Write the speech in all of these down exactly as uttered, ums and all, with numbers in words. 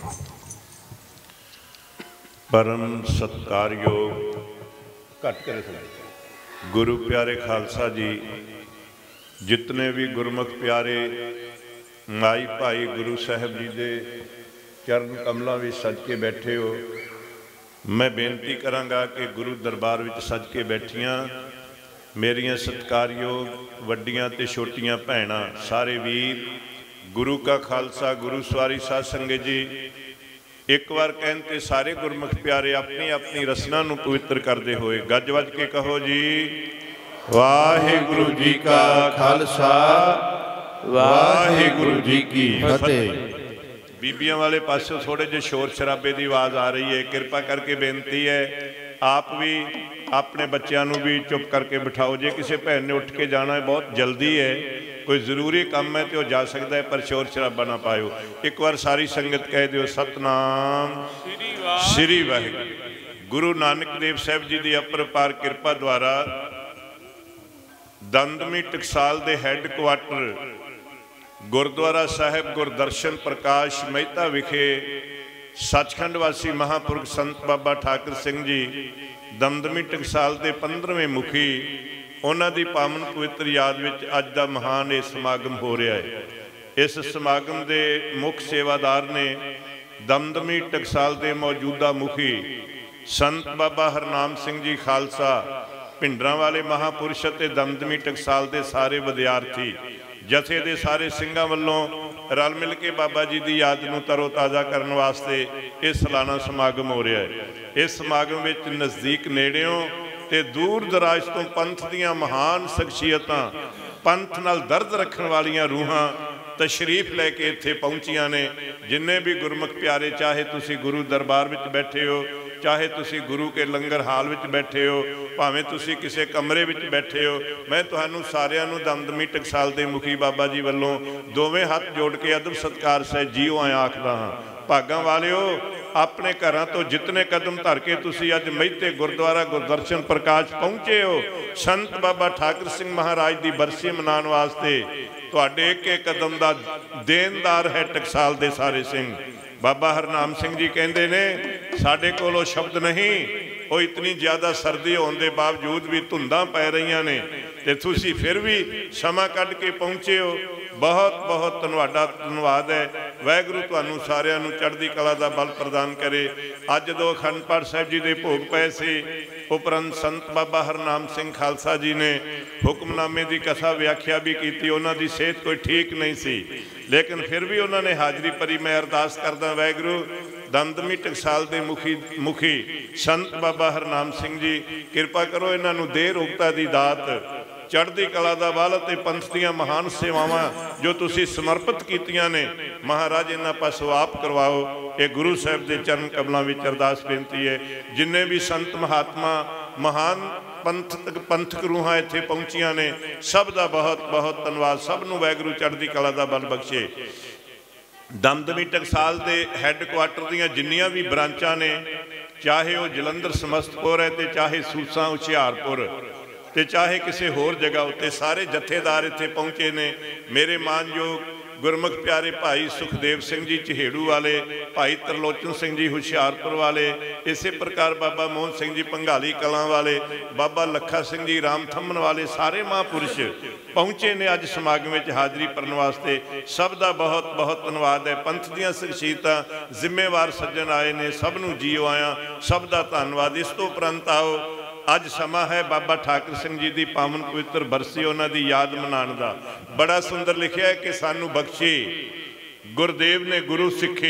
परम सत्कारयोग घट करे गुरु प्यारे खालसा जी, जितने भी गुरमुख प्यारे माई भाई गुरु साहब जी दे चरण कमलों में सज के बैठे हो, मैं बेनती करांगा कि गुरु दरबार विच सज के बैठियां मेरियां सत्कारयोग वड्डियां ते छोटियां भैणां, सारे वीर, गुरु का खालसा, गुरु सवारी साध संगत जी, एक बार कहते सारे गुरमुख प्यारे अपनी अपनी रसना नूं पवित्र करते हुए गज वज के कहो जी, वाहिगुरु जी का खालसा, वाहिगुरु जी की फतेह। बीबियां वाले पासों थोड़े जे शोर शराबे की आवाज़ आ रही है, कृपा करके बेनती है आप भी अपने बच्चों नूं भी चुप करके बिठाओ। जे किसी भैन ने उठ के जाना है, बहुत जल्दी है, कोई जरूरी काम है तो जा सकता है, पर शोर शराबा ना पाओ। एक बार सारी संगत कह दो सतनाम श्री वाहिगुरू। गुरु नानक देव साहब जी की अपरपार कृपा द्वारा दंदमी टकसाल के हैड क्वार्टर गुरुद्वारा साहिब गुरदर्शन प्रकाश मेहता विखे सचखंड वासी महापुरख संत बाबा ठाकर सिंह जी दमदमी टकसाल के पंद्रहवें मुखी, उन्होंने पावन पवित्र याद विच अज का महान ये समागम हो रहा है। इस समागम के मुख सेवादार ने दमदमी टकसाल के मौजूदा मुखी संत बाबा हरनाम सिंह जी खालसा, भिंडरां वाले महापुरुष ते दमदमी टकसाल के सारे विद्यार्थी जथे दे सारे सिंघां वल्लों रल मिल के बाबा जी की याद नूं तरो ताज़ा करने वास्ते ये सालाना समागम हो रहा है। इस समागम विच नज़दीक नेड़ियों ते दूर दराज तो पंथ दियां महान शख्सियतां, पंथ नाल दर्द रखण वालियां रूहां तशरीफ लैके इत्थे पहुंचियां ने। जिन्ने भी गुरमुख प्यारे, चाहे तुसी गुरु दरबार विच बैठे हो, चाहे तुसी गुरु के लंगर हाल विच बैठे हो, भावें तुसी किसी कमरे विच बैठे हो, मैं तुहानूं सारिआं नूं दमदमी टकसाल दे मुखी बाबा जी वल्लों दोवें हाथ जोड़ के अदब सत्कार सह जीओ आए आखदा हां। भागां वालिओ, अपने घरां तो जितने कदम धर के तुसी अज मेहते गुरुद्वारा गुरदर्शन प्रकाश पहुंचे हो, संत बाबा ठाकर सिंह महाराज की बरसी मनाने वास्ते तुहाडे एक एक कदम का देनदार है टकसाल दे सारे सिंह। बाबा हरनाम सिंह जी कहते ने साडे कोलों शब्द नहीं, वो इतनी ज़्यादा सर्दी होने के बावजूद भी धुंधां पै रही ने ते तुसी फिर भी समा कढ के पहुंचे हो। बहुत बहुत तुहाडा धन्नवाद है। वाहिगुरू तुहानूं सारिआं नूं चढ़दी कला दा बल प्रदान करे। अज दो अखंड पाठ साहिब जी दे भोग पए सी, उपरंत संत बाबा हरनाम सिंह खालसा जी ने हुक्मनामे की कथा व्याख्या भी की। उन्हां दी सेहत कोई ठीक नहीं सी, लेकिन फिर भी उन्होंने हाजरी भरी। मैं अरदास करदा वाहिगुरू दमदमी टकसाल के मुखी मुखी संत बाबा हरनाम सिंह जी कृपा करो, इन्हां नूं देह रोगता की दात, चढ़दी कला दा बल ते पंथ दीआं महान सेवावां जो तुसी समर्पित कीतियां ने, महाराज इन्हां पासों आप करवाओ। ये गुरु साहब के चरण कमलों में अरदास बेनती है। जिन्ने भी संत महात्मा महान पंथ पंथक रूहां इत्थे पहुंचियां ने, सब का बहुत बहुत धन्नवाद। सब नूं वाहिगुरू चढ़दी कला दा बल बख्शे। दमदमी टकसाल के हैड क्वार्टर दीआं जिन्नियां भी ब्रांचां ने, चाहे वह जलंधर समस्तपुर है तो चाहे सूसा हुशियारपुर ते चाहे किसी होर जगह उत्ते, सारे जथेदार इत्थे पहुंचे ने। मेरे मानयोग गुरमुख प्यारे भाई सुखदेव सिंह जी चहेड़ू वाले, भाई तरलोचन सिंह जी हुशियारपुर वाले, इस प्रकार बाबा मोहन सिंह जी भंगाली कलां वाले, बाबा लखा सिंह जी राम थम्मन वाले, सारे महापुरुष पहुंचे ने अज समागम में हाजरी भरन वास्ते। सब का बहुत बहुत धन्नवाद है। पंथ दीआं शख्सियतां जिम्मेवार सज्जन आए ने, सब नूं जीओ आया, सब का धन्नवाद। इस तो उपरंत आओ, अज समा है बाबा ठाकर सिंह जी की पावन पवित्र बरसी, उन्होंने याद मनाने का। बड़ा सुंदर लिखा है कि सानू बख्शी गुरदेव ने गुरु सिखे,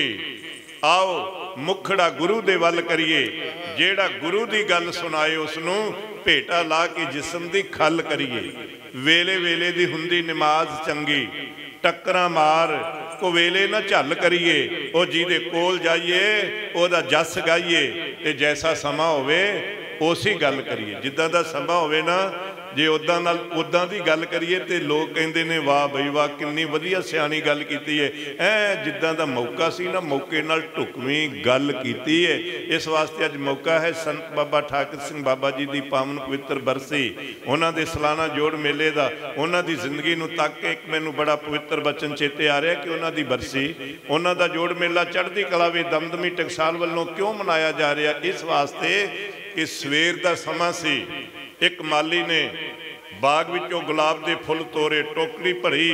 आओ मुखड़ा गुरु दे वल करिए, जेड़ा गुरु की गल सुनाए उसनू भेटा ला के जिस्म की खल करिए। वेले वेले दी हुंदी नमाज चंगी, टक्करां मार को वेले ना झल करिए, ओ जिहदे कोल जाइए ओदा जस गाइए, ते जैसा समा होवे उसी गल करिए। जिद्दां दा समा होवे ना, जे उदां नाल उदां दी गल करिए तो लोग कहते ने वाह बई वाह किन्नी वधिया सियानी गल कीती है। ऐ जिद्दां दा मौका सी ना मौके नाल ढुकवीं गल कीती है। इस वास्ते अज मौका है संत बाबा ठाकर सिंह बाबा जी की पावन पवित्र बरसी, उन्हां दे सालाना जोड़ मेले का, उन्हां दी जिंदगी नूं तक के एक मैनूं बड़ा पवित्र बचन चेते आ रहा कि उन्हां दी बरसी, उन्हां दा जोड़ मेला चढ़दी कला वे दमदमी टकसाल वालों क्यों मनाया जा रहा, इस वास्ते कि सवेर का समा सी। एक माली ने बाग विचों गुलाब के फुल तोरे, टोकरी भरी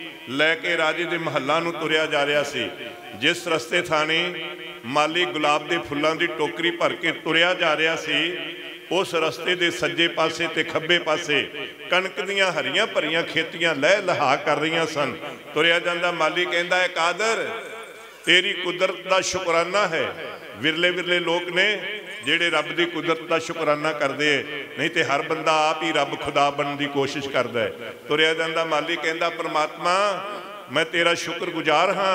लैके राजे के महलों नूं तुरिया जा रहा सी। जिस रस्ते थानी माली गुलाब के फुलों की टोकरी भर के तुरिया जा रहा सी, उस रस्ते के सज्जे पासे ते खब्बे पासे कणक दीयां हरियां भरियां खेतियां लह लहा कर रही सन। तुरिया जांदा माली कहंदा है कादर तेरी कुदरत का शुकराना है। विरले विरले लोग ने जेड़े रब की कुदरत का शुकराना करते हैं, नहीं तो हर बंदा आप ही रब खुदा बनने की कोशिश करता है। तुरिया जांदा माली कहंदा परमात्मा मैं तेरा शुक्रगुजार हाँ,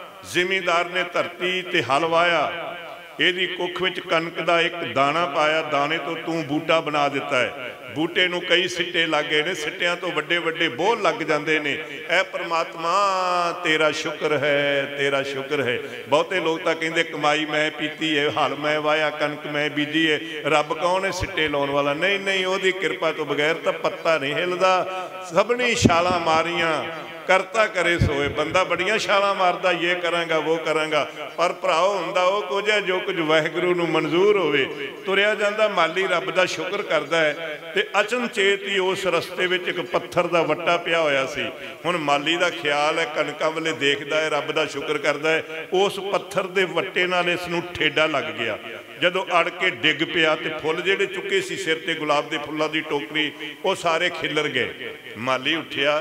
जिमीदार ने धरती ते हल वाया, यदी कुख विच कणक का एक दाना पाया, दाने तो तू बूटा बना दिता है। बूटे नूं कई सिट्टे लग गए ने, सिट्टियां तो वड्डे वड्डे बोल लग जाते ने। ऐ परमात्मा तेरा शुक्र है, तेरा शुक्र है। बहुते लोग तो कहते कमाई मैं पीती है, हल मैं वाया, कणक मैं बीजी है, रब कौन है सिट्टे लाने वाला? नहीं नहीं, ओदी कृपा तो बगैर तो पत्ता नहीं हिलदा। सबनी छालां मारियां करता करे सोए। बंदा बड़ियां छालां मारदा, ये करांगा वो करांगा, पर भराओ हुंदा वो कुछ है जो कुछ वाहिगुरू नूं मंजूर होवे। तुरिया जांदा माली रब दा शुक्र करदा है ते अचनचेत ही उस रस्ते विच एक पत्थर दा वट्टा पिया होया सी। हुण माली दा ख्याल है कणकां वाले देखदा है, रब दा शुक्र करदा है, उस पत्थर दे वट्टे नाल इस नूं ठेडा लग गया। जदों अड़ के डिग पिया ते फुੱਲ जिहड़े चुके सी सिर ते गुलाब दे फुੱਲਾਂ दी टोकरी, वो सारे खिलर गए। माली उठिया,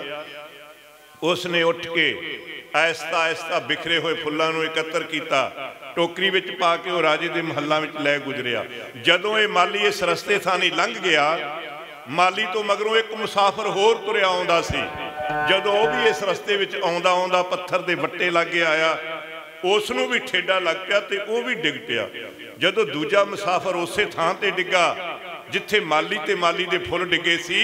उसने उठ के आहिस्ता आहिस्ता बिखरे हुए फुੱਲਾਂ ਨੂੰ इकत्र किया, टोकरी विच पा के वो राजे के महलों में लै गुजरिया। जदों ये माली इस रस्ते थानी लंघ गया, माली तो मगरों एक मुसाफिर होर तुरिया आउंदा सी। जदों वो भी इस रस्ते विच आउंदा आउंदा पत्थर दे वट्टे लागे आया, उसनूं भी ठेडा लग पिया ते वो भी डिग पिया। जदों दूजा मुसाफिर उस थां ते डिग्गा जिथे माली ते माली दे फुੱਲ डिगे सी,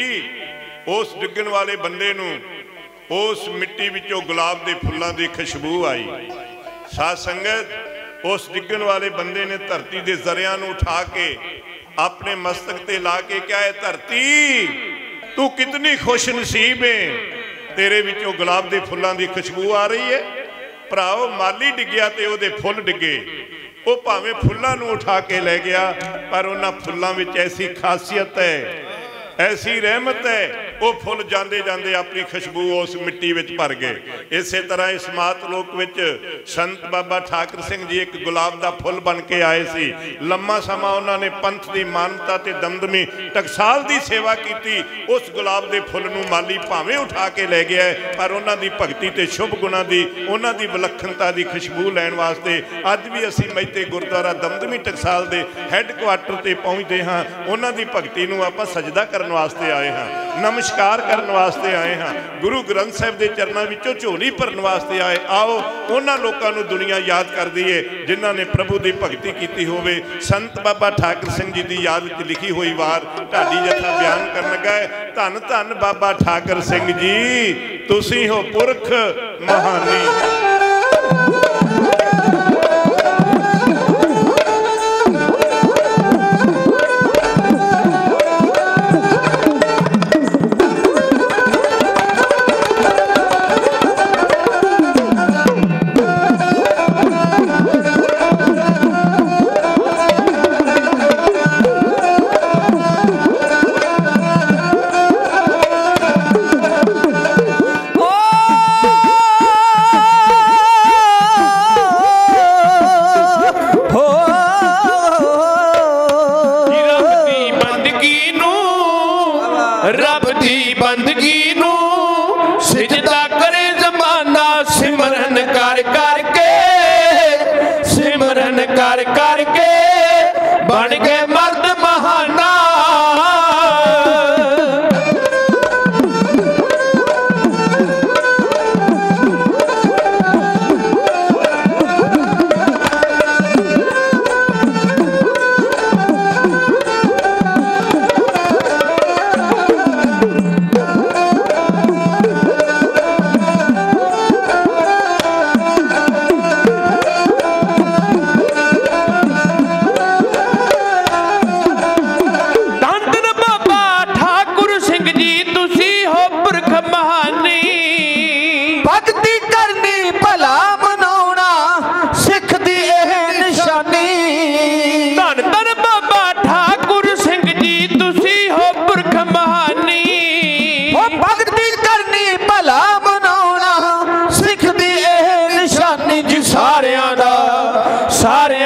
उस डिगण वाले बंदे नूं उस मिट्टी विचों गुलाब के फुलों की खुशबू आई। साध संगत, उस डिगण वाले बंदे ने धरती के जरिया उठा के अपने मस्तक ते ला के क्या है, धरती तू कितनी खुश नसीब है, तेरे विचों गुलाब के फुलों की खुशबू आ रही है। भराओ माली डिग्या ते ओदे फुੱਲ डिगे, वो भावें फुੱਲਾਂ नूं उठा के लै गया, पर उन्हां फुੱਲਾਂ विच ऐसी खासियत है, ऐसी रहमत है, वो फुੱਲ जाते जाते अपनी खुशबू उस मिट्टी विच भर गए। इस तरह इस मातलोक विच संत बाबा ठाकर सिंह जी एक गुलाब का फुੱਲ बन के आए सी। लम्मा समा उन्होंने पंथ की मानता ते दमदमी टकसाल की सेवा की। उस गुलाब के फुੱਲ नूं माली भावें उठा के लै गया, पर उन्हों की भगती ते शुभ गुणा की, उन्हों की विलक्षणता की खुशबू लैण वास्ते अज भी असीं मैते गुरुद्वारा दमदमी टकसाल के हैडकुआटर ते पहुँचते हाँ। उन्हों की भगती नूं आपां सजदा करन वास्ते आए हाँ, नमस्कार करन वास्ते आए हाँ, गुरु ग्रंथ साहिब के चरणों विचों झोली भरन वास्ते आए। आओ उन्हां लोकां नूं दुनिया याद करदी है जिन्हां ने प्रभु की भगती की होवे। संत बाबा ठाकर सिंह जी की याद विच लिखी हुई वार ढाडी जथा बयान करन लगा है। धन धन बाबा ठाकर सिंह जी, तुसीं हो पुरख महानी।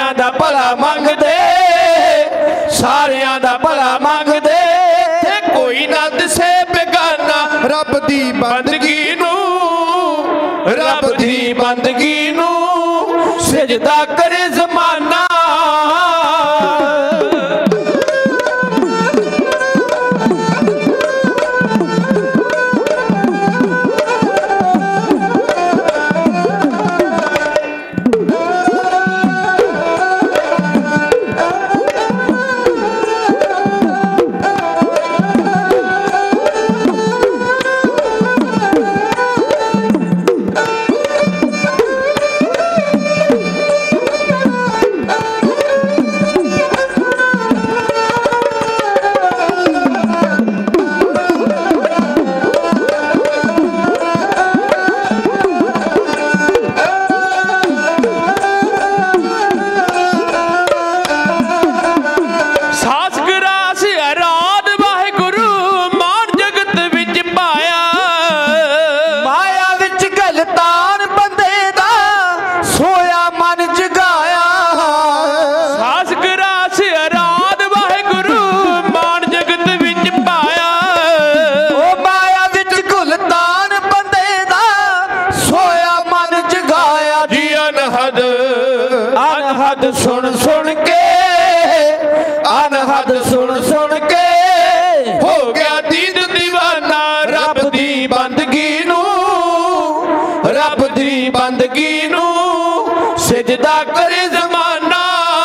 ਸਾਰਿਆਂ ਦਾ ਭਲਾ ਮੰਗਦੇ, ਸਾਰਿਆਂ ਦਾ ਭਲਾ ਮੰਗਦੇ, ਤੇ ਕੋਈ ਨਾ ਦਿਸੇ ਬੇਗਾਨਾ ਰੱਬ ਦੀ ਬੰਦਗੀ ਨੂੰ, ਰੱਬ ਦੀ ਬੰਦਗੀ ਨੂੰ ਸਜਦਾ ਕਰੇ ਜ਼ਮਾਨਾ। सुन सुन के अनहद सुन सुन के हो गया दीन दीवाना रब दी बंदगी नू, रब दी बंदगी नू सजदा करे जमाना।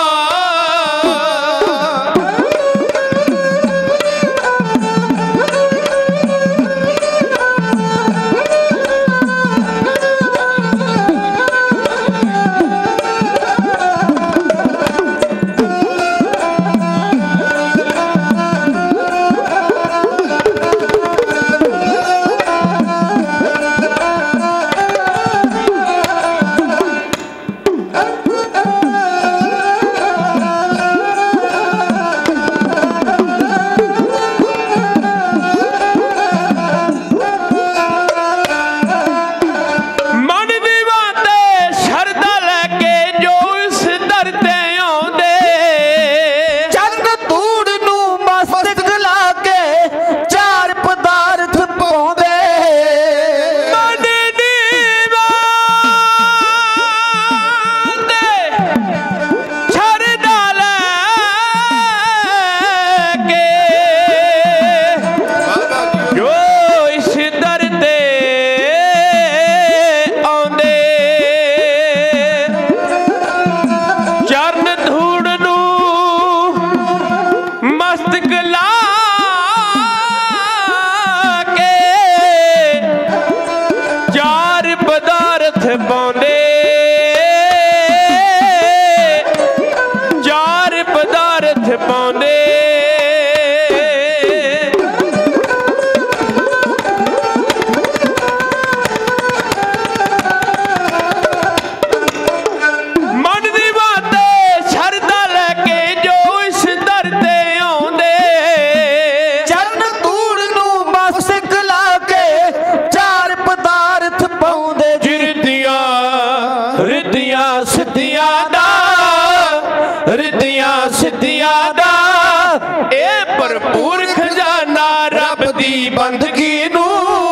बंदगी नू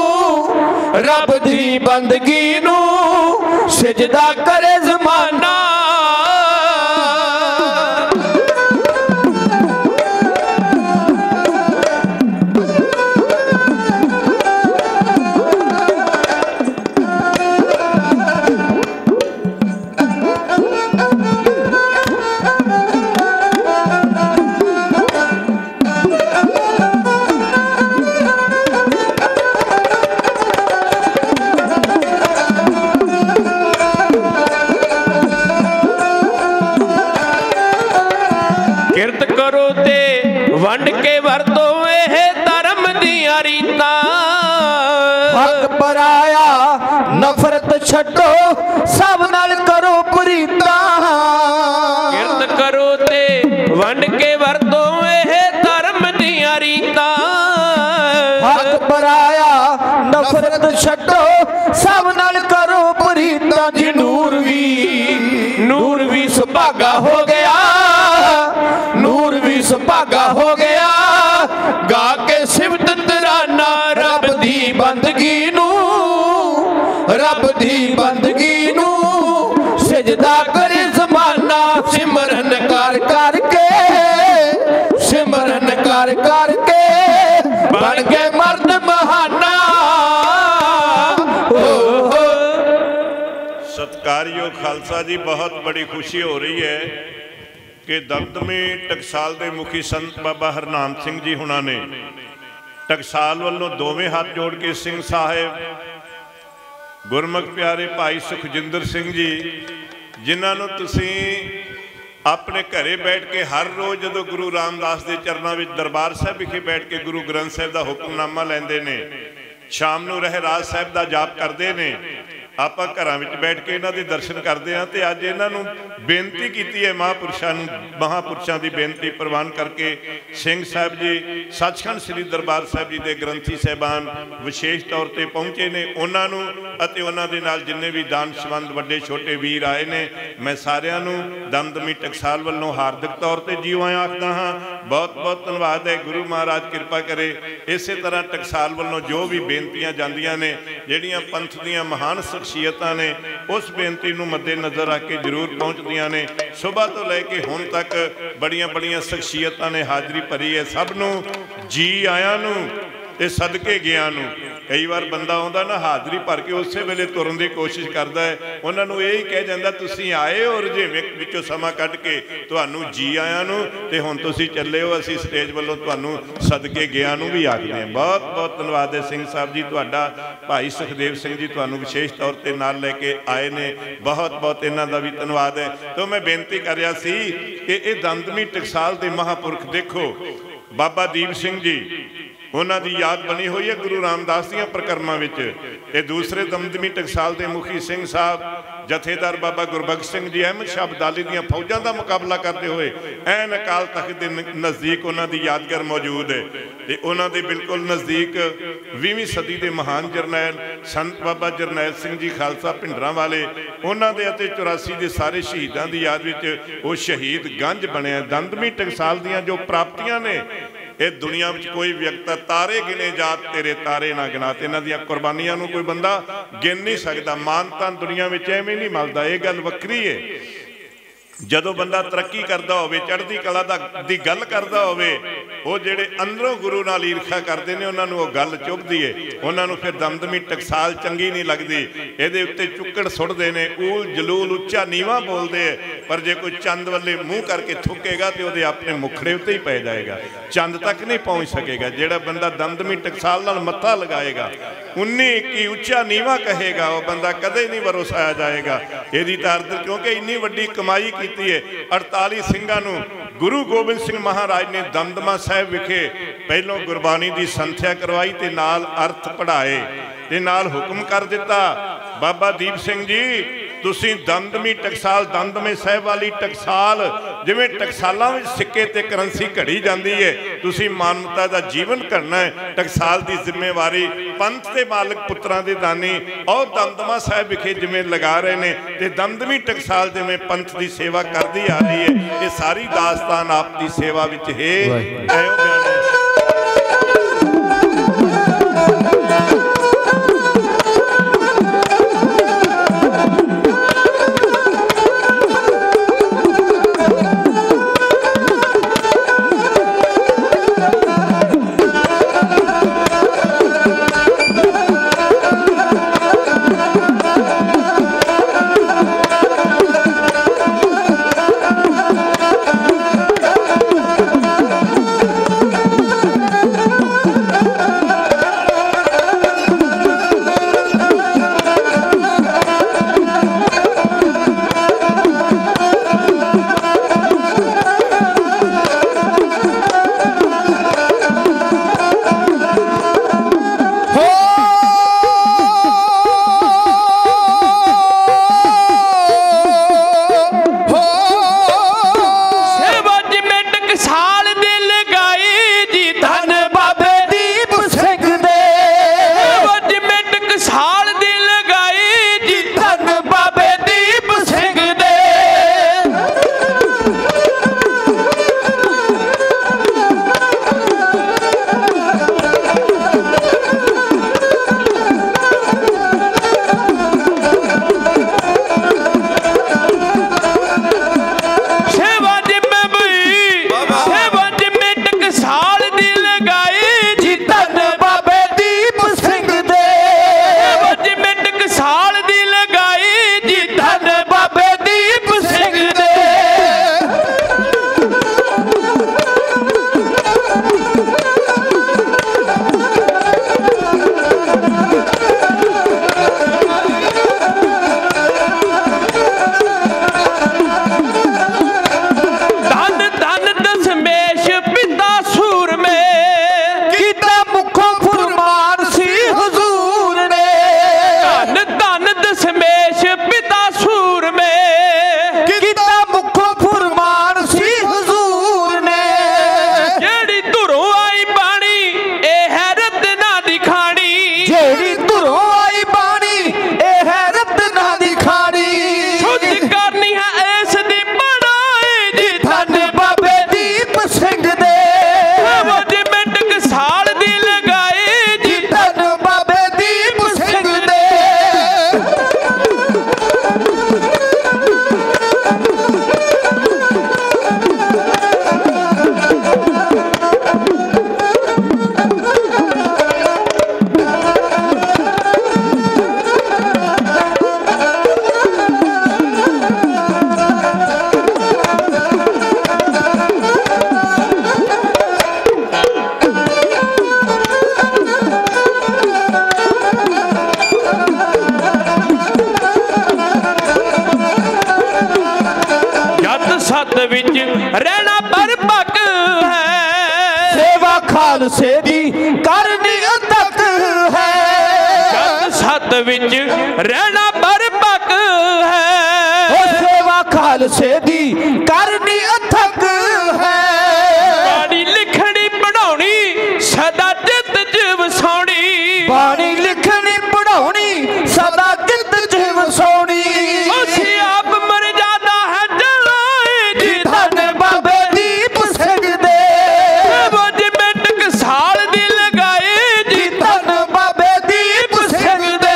रब दी बंदगी नू सजदा करे जमाना। वंड के वरतो एह धर्म दियां रीतां, हक पराया नफरत छड्डो सब नाल करो प्रीतां। किरत करो ते वंड के वरतो एह धर्म दियां रीतां, हक पराया नफरत छड्डो सब नाल करो प्रीतां। जी नूर भी नूर भी ਸੁਭਾਗਾ ਹੋ ਗਿਆ, ਨੂਰ ਵੀ ਸੁਭਾਗਾ ਹੋ ਗਿਆ। ਗਾ ਕੇ ਸਿਫਤ ਤਰਾਨਾ ਰੱਬ ਦੀ ਬੰਦਗੀ ਨੂੰ, ਰੱਬ ਦੀ ਬੰਦਗੀ ਨੂੰ ਸਜਦਾ ਕਰੇ ਜ਼ਮਾਨਾ। ਸਿਮਰਨ ਕਰ ਕਰਕੇ, ਸਿਮਰਨ ਕਰ ਕਰਕੇ ਬਣ ਗਏ ਮਰਦ ਬਹਾਨਾ। ਸਤਿਕਾਰਯੋਗ ਖਾਲਸਾ ਜੀ, ਬਹੁਤ ਬੜੀ ਖੁਸ਼ੀ ਹੋ ਰਹੀ ਹੈ ਕਿ ਦਮਦਮੇ ਟਕਸਾਲ ਦੇ ਮੁਖੀ ਸੰਤ ਬਾਬਾ ਹਰਨਾਮ ਸਿੰਘ ਜੀ ਹੁਣਾਂ ਨੇ ਟਕਸਾਲ ਵੱਲੋਂ ਦੋਵੇਂ ਹੱਥ ਜੋੜ ਕੇ ਸਿੰਘ ਸਾਹਿਬ ਗੁਰਮੁਖ ਪਿਆਰੇ ਭਾਈ ਸੁਖਜਿੰਦਰ ਸਿੰਘ ਜੀ, ਜਿਨ੍ਹਾਂ ਨੂੰ ਤੁਸੀਂ ਆਪਣੇ ਘਰੇ ਬੈਠ ਕੇ ਹਰ ਰੋਜ਼ ਜਦੋਂ ਗੁਰੂ ਰਾਮਦਾਸ ਦੇ ਚਰਨਾਂ ਵਿੱਚ ਦਰਬਾਰ ਸਾਹਿਬ ਵਿਖੇ ਬੈਠ ਕੇ ਗੁਰੂ ਗ੍ਰੰਥ ਸਾਹਿਬ ਦਾ ਹੁਕਮਨਾਮਾ ਲੈਂਦੇ ਨੇ, ਸ਼ਾਮ ਨੂੰ ਰਹਿਰਾਸ ਸਾਹਿਬ ਦਾ ਜਾਪ ਕਰਦੇ ਨੇ, ਆਪਾਂ ਘਰਾਂ ਵਿੱਚ ਬੈਠ ਕੇ ਇਹਨਾਂ ਦੇ ਦਰਸ਼ਨ ਕਰਦੇ ਹਾਂ। ਤੇ ਅੱਜ ਇਹਨਾਂ ਨੂੰ ਬੇਨਤੀ ਕੀਤੀ ਹੈ ਮਹਾਂਪੁਰਸ਼ਾਂ ਨੂੰ, ਮਹਾਂਪੁਰਸ਼ਾਂ ਦੀ ਬੇਨਤੀ ਪ੍ਰਵਾਨ ਕਰਕੇ ਸਿੰਘ ਸਾਹਿਬ ਜੀ ਸੱਚਖੰਡ ਸ੍ਰੀ ਦਰਬਾਰ ਸਾਹਿਬ ਜੀ ਦੇ ਗ੍ਰੰਥੀ ਸਾਹਿਬਾਨ ਵਿਸ਼ੇਸ਼ ਤੌਰ ਤੇ ਪਹੁੰਚੇ ਨੇ। ਉਹਨਾਂ ਨੂੰ ਅਤੇ ਉਹਨਾਂ ਦੇ ਨਾਲ ਜਿੰਨੇ ਵੀ ਦਾਨਸ਼ਵੰਦ ਵੱਡੇ ਛੋਟੇ ਵੀਰ ਆਏ ਨੇ, ਮੈਂ ਸਾਰਿਆਂ ਨੂੰ ਦਮਦਮੀ ਟਕਸਾਲ ਵੱਲੋਂ ਹਾਰਦਿਕ ਤੌਰ ਤੇ ਜੀਓ ਆਇਆਂ ਆਖਦਾ ਹਾਂ। ਬਹੁਤ ਬਹੁਤ ਧੰਨਵਾਦ ਹੈ। ਗੁਰੂ ਮਹਾਰਾਜ ਕਿਰਪਾ ਕਰੇ ਇਸੇ ਤਰ੍ਹਾਂ ਟਕਸਾਲ ਵੱਲੋਂ ਜੋ ਵੀ ਬੇਨਤੀਆਂ ਜਾਂਦੀਆਂ ਨੇ, ਜਿਹੜੀਆਂ ਪੰਥ ਦੀਆਂ ਮਹਾਨ ਸ਼ਖਸੀਅਤਾਂ ਨੇ, ਉਸ ਬੇਨਤੀ ਨੂੰ ਮੱਦੇ ਨਜ਼ਰ ਰੱਖ ਕੇ ਜ਼ਰੂਰ ਪਹੁੰਚਦੀਆਂ ਨੇ। ਸੁਬਾਹ ਤੋਂ ਲੈ ਕੇ ਹੁਣ ਤੱਕ ਬੜੀਆਂ ਬੜੀਆਂ ਸ਼ਖਸੀਅਤਾਂ ਨੇ ਹਾਜ਼ਰੀ ਭਰੀ ਹੈ। ਸਭ ਨੂੰ ਜੀ ਆਇਆਂ ਨੂੰ ਤੇ ਸਦਕੇ ਗਿਆ ਨੂੰ। ਕਈ ਵਾਰ ਬੰਦਾ ਆਉਂਦਾ ਨਾ, ਹਾਜ਼ਰੀ ਭਰ ਕੇ ਉਸੇ ਵੇਲੇ ਤੁਰਨ ਦੀ ਕੋਸ਼ਿਸ਼ ਕਰਦਾ ਹੈ, ਉਹਨਾਂ ਨੂੰ ਇਹ ਹੀ ਕਹਿ ਜਾਂਦਾ ਤੁਸੀਂ ਆਏ ਹੋ ਰੁਝੇਵੇਂ ਵਿੱਚੋਂ ਸਮਾਂ ਕੱਢ ਕੇ, ਤੁਹਾਨੂੰ ਜੀ ਆਇਆਂ ਨੂੰ ਤੇ ਹੁਣ ਤੁਸੀਂ ਚੱਲੇ ਹੋ। ਅਸੀਂ ਸਟੇਜ ਵੱਲੋਂ ਤੁਹਾਨੂੰ ਸਦਕੇ ਗਿਆ ਨੂੰ ਵੀ ਆਖਦੇ ਹਾਂ। ਬਹੁਤ ਬਹੁਤ ਧੰਨਵਾਦ ਹੈ ਸਿੰਘ ਸਾਹਿਬ ਜੀ ਤੁਹਾਡਾ। ਭਾਈ ਸੁਖਦੇਵ ਸਿੰਘ ਜੀ ਤੁਹਾਨੂੰ ਵਿਸ਼ੇਸ਼ ਤੌਰ ਤੇ ਨਾਲ ਲੈ ਕੇ ਆਏ ਨੇ, ਬਹੁਤ ਬਹੁਤ ਇਹਨਾਂ ਦਾ ਵੀ ਧੰਨਵਾਦ ਹੈ। ਤਾਂ ਮੈਂ ਬੇਨਤੀ ਕਰ ਰਿਹਾ ਸੀ ਕਿ ਇਹ ਦਮਦਮੀ ਟਕਸਾਲ ਦੇ ਮਹਾਂਪੁਰਖ ਦੇਖੋ, ਬਾਬਾ ਦੀਪ ਸਿੰਘ ਜੀ, ਉਹਨਾਂ ਦੀ ਯਾਦ ਬਣੀ ਹੋਈ ਹੈ ਗੁਰੂ ਰਾਮਦਾਸ ਦੀਆਂ ਪ੍ਰਕਰਮਾਂ ਵਿੱਚ। ਤੇ ਦੂਸਰੇ ਦਮਦਮੀ ਟਕਸਾਲ ਦੇ ਮੁਖੀ ਸਿੰਘ ਸਾਹਿਬ ਜਥੇਦਾਰ ਬਾਬਾ ਗੁਰਬਖਸ਼ ਸਿੰਘ ਜੀ ਅਹਿਮਦ ਸ਼ਾਹ ਅਬਦਾਲੀ ਦੀਆਂ ਫੌਜਾਂ ਦਾ ਮੁਕਾਬਲਾ ਕਰਦੇ ਹੋਏ ਐਨ ਅਕਾਲ ਤਖਤ ਦੇ ਨਜ਼ਦੀਕ ਉਹਨਾਂ ਦੀ ਯਾਦਗਾਰ ਮੌਜੂਦ ਹੈ। ਤੇ ਉਹਨਾਂ ਦੇ ਬਿਲਕੁਲ ਨਜ਼ਦੀਕ ਵੀਹਵੀਂ ਸਦੀ ਦੇ ਮਹਾਨ ਜਰਨੈਲ ਸੰਤ ਬਾਬਾ ਜਰਨੈਲ ਸਿੰਘ ਜੀ ਖਾਲਸਾ ਭਿੰਡਰਾਂ ਵਾਲੇ, ਉਹਨਾਂ ਦੇ ਅਤੇ ਚੁਰਾਸੀ ਦੇ ਸਾਰੇ ਸ਼ਹੀਦਾਂ ਦੀ ਯਾਦ ਵਿੱਚ ਉਹ ਸ਼ਹੀਦ ਗੰਜ ਬਣਿਆ। ਦਮਦਮੀ ਟਕਸਾਲ ਦੀਆਂ ਜੋ ਪ੍ਰਾਪਤੀਆਂ ਨੇ, ਇਹ ਦੁਨੀਆ ਵਿੱਚ ਕੋਈ ਵਿਅਕਤੀ ਤਾਰੇ ਗਿਣੇ ਜਾਤ ਤੇਰੇ ਤਾਰੇ ਨਾ ਗਿਨਾਤ, ਇਹਨਾਂ ਦੀਆਂ ਕੁਰਬਾਨੀਆਂ ਨੂੰ ਕੋਈ ਬੰਦਾ ਗਿਣ ਨਹੀਂ ਸਕਦਾ। ਮਾਨ ਤਾਂ ਦੁਨੀਆ ਵਿੱਚ ਐਵੇਂ ਨਹੀਂ ਮਿਲਦਾ, ਇਹ ਗੱਲ ਵੱਖਰੀ ਹੈ। ਜਦੋਂ ਬੰਦਾ ਤਰੱਕੀ ਕਰਦਾ ਹੋਵੇ, ਚੜ੍ਹਦੀ ਕਲਾ ਦਾ ਦੀ ਗੱਲ ਕਰਦਾ ਹੋਵੇ, ਉਹ ਜਿਹੜੇ ਅੰਦਰੋਂ ਗੁਰੂ ਨਾਲ ਈਰਖਾ ਕਰਦੇ ਨੇ, ਉਹਨਾਂ ਨੂੰ ਉਹ ਗੱਲ ਚੁੱਭਦੀ ਹੈ। ਉਹਨਾਂ ਨੂੰ ਫਿਰ ਦਮਦਮੀ ਟਕਸਾਲ ਚੰਗੀ ਨਹੀਂ ਲੱਗਦੀ। ਇਹਦੇ ਉੱਤੇ ਚੁੱਕੜ ਸੁੱਟਦੇ ਨੇ, ਊਲ ਜਲੂਲ ਉੱਚਾ ਨੀਵਾਂ ਬੋਲਦੇ ਹੈ। ਪਰ ਜੇ ਕੋਈ ਚੰਦ ਵੱਲੇ ਮੂੰਹ ਕਰਕੇ ਥੁੱਕੇਗਾ ਤੇ ਉਹਦੇ ਆਪਣੇ ਮੁਖੜੇ ਉੱਤੇ ਹੀ ਪੈ ਜਾਏਗਾ, ਚੰਦ ਤੱਕ ਨਹੀਂ ਪਹੁੰਚ ਸਕੇਗਾ। ਜਿਹੜਾ ਬੰਦਾ ਦਮਦਮੀ ਟਕਸਾਲ ਨਾਲ ਮੱਥਾ ਲਗਾਏਗਾ, ਉਨੀ ਇੱਕੀ ਉੱਚਾ ਨੀਵਾਂ ਕਹੇਗਾ, ਉਹ ਬੰਦਾ ਕਦੇ ਨਹੀਂ ਵਰਸਾਇਆ ਜਾਏਗਾ। ਇਹਦੀ ਤਾਂ ਅਰਥ, ਕਿਉਂਕਿ ਇੰਨੀ ਵੱਡੀ ਕਮਾਈ ਕੀਤੀ ਹੈ। ਅੜਤਾਲੀ ਸਿੰਘਾਂ ਨੂੰ ਗੁਰੂ ਗੋਬਿੰਦ ਸਿੰਘ ਮਹਾਰਾਜ ਨੇ ਦਮਦਮਾ ਸਾਹਿਬ ਵਿਖੇ ਪਹਿਲੋਂ ਗੁਰਬਾਣੀ ਦੀ ਸੰਥਿਆ ਕਰਵਾਈ ਤੇ ਨਾਲ ਅਰਥ ਪੜ੍ਹਾਏ ਤੇ ਨਾਲ ਹੁਕਮ ਕਰ ਦਿੱਤਾ, ਬਾਬਾ ਦੀਪ ਸਿੰਘ ਜੀ ਤੁਸੀਂ ਦਮਦਮੀ ਟਕਸਾਲ, ਦਮਦਮੇ ਸਾਹਿਬ ਵਾਲੀ ਟਕਸਾਲ, ਜਿਵੇਂ ਟਕਸਾਲਾਂ ਵਿੱਚ ਸਿੱਕੇ ਤੇ ਕਰੰਸੀ ਘੜੀ ਜਾਂਦੀ ਹੈ, ਤੁਸੀਂ ਮਾਨਵਤਾ ਦਾ ਜੀਵਨ ਕਰਨਾ ਹੈ। ਟਕਸਾਲ ਦੀ ਜ਼ਿੰਮੇਵਾਰੀ ਪੰਥ ਦੇ ਮਾਲਕ ਪੁੱਤਰਾਂ ਦੇ ਦਾਨੀ ਔਰ ਦਮਦਮਾ ਸਾਹਿਬ ਵਿਖੇ ਜਿਵੇਂ ਲਗਾ ਰਹੇ ਨੇ, ਤੇ ਦਮਦਮੀ ਟਕਸਾਲ ਜਿਵੇਂ ਪੰਥ ਦੀ ਸੇਵਾ ਕਰਦੀ ਆ ਰਹੀ ਹੈ। ਇਹ ਸਾਰੀ ਦਾਸਤਾਨ ਆਪ ਦੀ ਸੇਵਾ ਵਿੱਚ ਹੈ। ਐਉਂ ਬਿਆਨ विच रहना परपक है। सेवा खालसे दी करनी अथक है। जग सत विच रहना परपक है। सेवा खालसे दी करनी अथक है। बाणी लिखनी पढ़ाउणी सदा चित च वसाउणी। बाणी लिखनी पढ़ाउणी सदा चित च वसाउणी। ਅਸੀਂ ਆਪ ਮਰਜ਼ਾਦਾ ਹੈ ਜਲਾਏ ਜੀ ਧੰਨ ਬਾਬੇ ਦੀਪ ਸਿੰਘ ਦੇ। ਵਜ ਮਿੰਟ ਕ ਸਾਲ ਦੀ ਲਗਾਏ ਜੀ ਧੰਨ ਬਾਬੇ ਦੀਪ ਸਿੰਘ ਦੇ।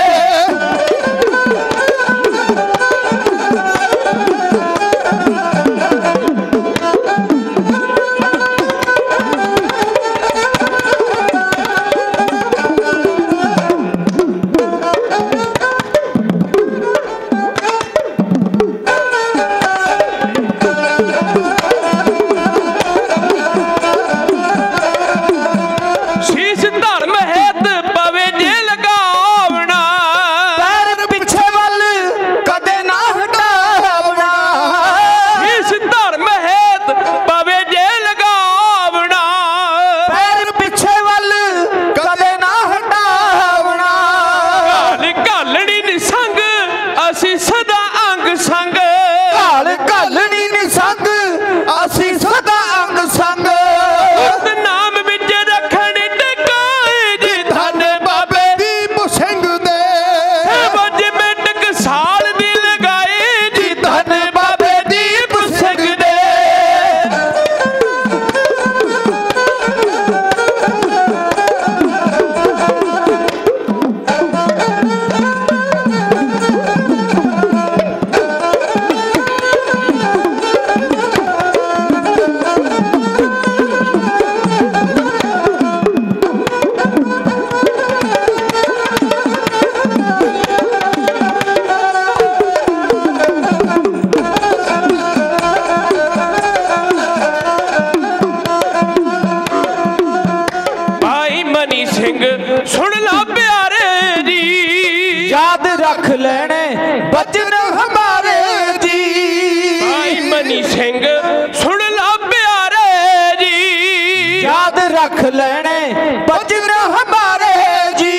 रख लेने बचन हमारे जी।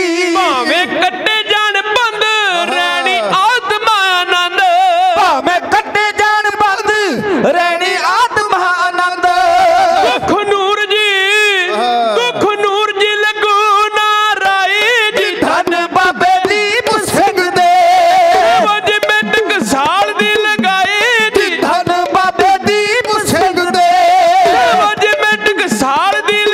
भावें कट्टे जान बंद रहनी आत्मा आनंद। भावें कट्टे जान बंद रहनी आत्मा आनंद। दुख नूर जी दुख नूर जी लगू नाराई जी धन बाबे दीप सिंह दे। वज मिंट क साल दी लगाई जी धन बाबे दीप सिंह दे। वज मिंट क साल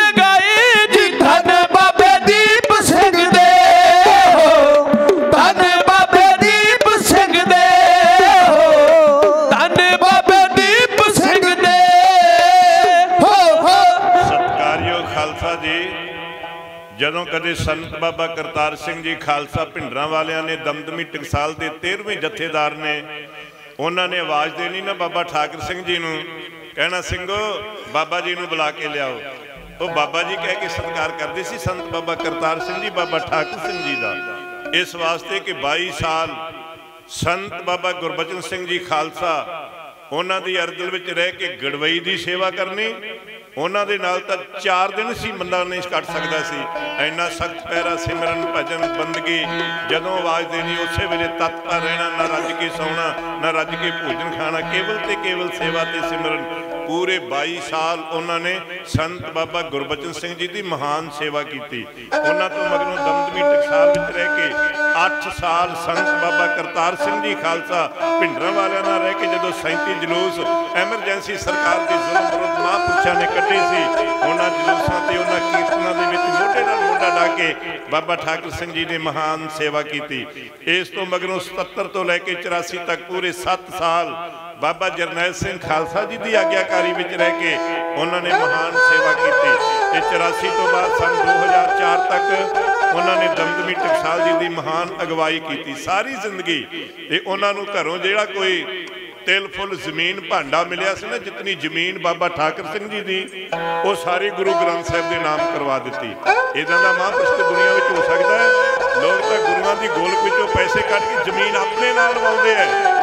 ਜਦੋਂ ਕਦੇ ਸੰਤ ਬਾਬਾ ਕਰਤਾਰ ਸਿੰਘ ਜੀ ਖਾਲਸਾ ਭਿੰਡਰਾਂ ਵਾਲਿਆਂ ਨੇ ਦਮਦਮੀ ਟਕਸਾਲ ਦੇ ਤੇਰਵੇਂ ਜਥੇਦਾਰ ਨੇ ਉਹਨਾਂ ਨੇ ਆਵਾਜ਼ ਦੇਣੀ ਨਾ ਬਾਬਾ ਠਾਕਰ ਸਿੰਘ ਜੀ ਨੂੰ, ਕਹਿਣਾ ਸਿੰਘੋ ਬਾਬਾ ਜੀ ਨੂੰ ਬੁਲਾ ਕੇ ਲਿਆਓ। ਉਹ ਬਾਬਾ ਜੀ ਕਹਿ ਕੇ ਸਤਿਕਾਰ ਕਰਦੇ ਸੀ ਸੰਤ ਬਾਬਾ ਕਰਤਾਰ ਸਿੰਘ ਜੀ ਬਾਬਾ ਠਾਕਰ ਸਿੰਘ ਜੀ ਦਾ, ਇਸ ਵਾਸਤੇ ਕਿ ਬਾਈ ਸਾਲ ਸੰਤ ਬਾਬਾ ਗੁਰਬਚਨ ਸਿੰਘ ਜੀ ਖਾਲਸਾ ਉਹਨਾਂ ਦੀ ਅਰਦਲ ਵਿੱਚ ਰਹਿ ਕੇ ਗੜਵਈ ਦੀ ਸੇਵਾ ਕਰਨੀ। ਉਹਨਾਂ ਦੇ ਨਾਲ ਤਾਂ ਚਾਰ ਦਿਨ ਸੀ ਬੰਦਾ ਨਹੀਂ ਕੱਟ ਸਕਦਾ ਸੀ, ਇੰਨਾ ਸਖਤ ਪਹਿਰਾ ਸਿਮਰਨ ਭਜਨ ਬੰਦਗੀ। ਜਦੋਂ ਆਵਾਜ਼ ਦੇਣੀ ਉਸੇ ਵੇਲੇ ਤਤਪਰ ਰਹਿਣਾ, ਨਾ ਰੱਜ ਕੇ ਸੌਣਾ ਨਾ ਰੱਜ ਕੇ ਭੋਜਨ ਖਾਣਾ, ਕੇਵਲ ਤੇ ਕੇਵਲ ਸੇਵਾ ਤੇ ਸਿਮਰਨ। ਪੂਰੇ ਬਾਈ ਸਾਲ ਉਹਨਾਂ ਨੇ ਸੰਤ ਬਾਬਾ ਗੁਰਬਚਨ ਸਿੰਘ ਜੀ ਦੀ ਮਹਾਨ ਸੇਵਾ ਕੀਤੀ। ਉਹਨਾਂ ਤੋਂ ਮਗਰੋਂ ਦਮਦਮੀ ਟਕਸਾਲ ਵਿੱਚ ਰਹਿ ਕੇ ਅੱਠ ਸਾਲ ਸੰਤ ਬਾਬਾ ਕਰਤਾਰ ਸਿੰਘ ਜੀ ਖਾਲਸਾ ਭਿੰਡਰਾਂ ਵਾਲਿਆਂ ਨਾਲ ਰਹਿ ਕੇ ਜਦੋਂ ਸੈਂਤੀ ਜਲੂਸ ਐਮਰਜੈਂਸੀ ਸਰਕਾਰ ਦੀ ਜ਼ੁਲਮ ਵਿਰੁੱਧ ਮਹਾਂਪੁਰਸ਼ਾਂ ਨੇ ਕੱਢੇ ਸੀ, ਉਹਨਾਂ ਜਲੂਸਾਂ ਤੇ ਉਹਨਾਂ ਕੀਰਤਨਾਂ ਦੇ ਵਿੱਚ ਮੋਢੇ ਨਾਲ ਮੋਢਾ ਲਾ ਕੇ ਬਾਬਾ ਠਾਕਰ ਸਿੰਘ ਜੀ ਨੇ ਮਹਾਨ ਸੇਵਾ ਕੀਤੀ। ਇਸ ਤੋਂ ਮਗਰੋਂ ਸਤੱਤਰ ਤੋਂ ਲੈ ਕੇ ਚੁਰਾਸੀ ਤੱਕ ਪੂਰੇ ਸੱਤ ਸਾਲ ਬਾਬਾ ਜਰਨੈਲ ਸਿੰਘ ਖਾਲਸਾ ਜੀ ਦੀ ਆਗਿਆਕਾਰੀ ਵਿੱਚ ਰਹਿ ਕੇ ਉਹਨਾਂ ਨੇ ਮਹਾਨ ਸੇਵਾ ਕੀਤੀ। ਤੇ ਚੁਰਾਸੀ ਤੋਂ ਬਾਅਦ ਸੰਨ ਦੋ ਹਜ਼ਾਰ ਚਾਰ ਤੱਕ ਉਹਨਾਂ ਨੇ ਦਮਦਮੀ ਟਕਸਾਲ ਜੀ ਦੀ ਮਹਾਨ ਅਗਵਾਈ ਕੀਤੀ ਸਾਰੀ ਜ਼ਿੰਦਗੀ। ਤੇ ਉਹਨਾਂ ਨੂੰ ਘਰੋਂ ਜਿਹੜਾ ਕੋਈ ਤਿਲ ਫੁੱਲ ਜ਼ਮੀਨ ਭਾਂਡਾ ਮਿਲਿਆ ਸੀ ਨਾ, ਜਿਤਨੀ ਜ਼ਮੀਨ ਬਾਬਾ ਠਾਕਰ ਸਿੰਘ ਜੀ ਦੀ, ਉਹ ਸਾਰੀ ਗੁਰੂ ਗ੍ਰੰਥ ਸਾਹਿਬ ਦੇ ਨਾਮ ਕਰਵਾ ਦਿੱਤੀ। ਇੱਦਾਂ ਦਾ ਮਹਾਂਪੁਰਸ਼ ਤੇ ਦੁਨੀਆ ਵਿੱਚ ਹੋ ਸਕਦਾ ਹੈ? ਲੋਕ ਤਾਂ ਗੁਰੂਆਂ ਦੀ ਗੋਲਕ ਵਿੱਚੋਂ ਪੈਸੇ ਕੱਢ ਕੇ ਜ਼ਮੀਨ ਆਪਣੇ ਨਾਲ ਲਵਾਉਂਦੇ ਹੈ।